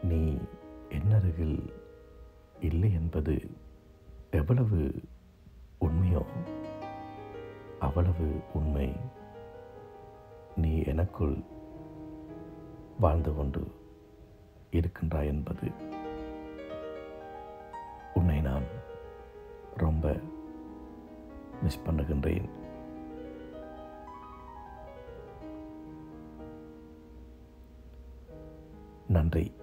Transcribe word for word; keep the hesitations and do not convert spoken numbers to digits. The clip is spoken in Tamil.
நீ என்னருகில் இல்லை என்பது எவ்வளவு உண்மையோ அவ்வளவு உண்மை நீ எனக்குள் வாழ்ந்து கொண்டு இருக்கின்றாய் என்பது. உன்னை நான் ரொம்ப மிஸ் பண்ணுகின்றேன். நன்றி.